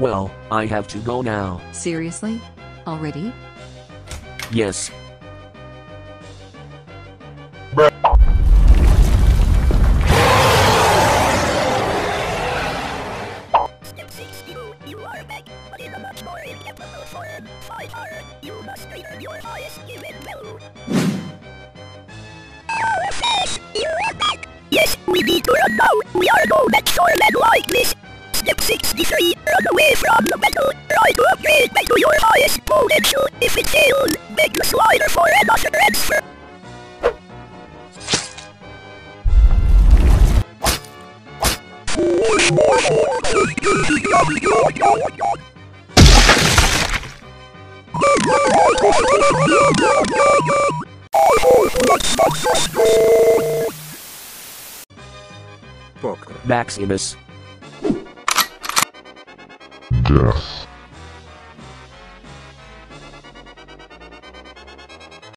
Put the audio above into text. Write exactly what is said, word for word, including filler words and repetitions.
Well, I have to go now. Seriously? Already? Yes. You are back, but in a much more incapable form. Fighter, you must return your highest given value. Perfect! You are back! Yes, we need to run now. We are no match for men like this. Step sixty-three, run away from the battle. Try to upgrade back to your highest potential. If it fails, make the slider for another transfer. Maximus. Death.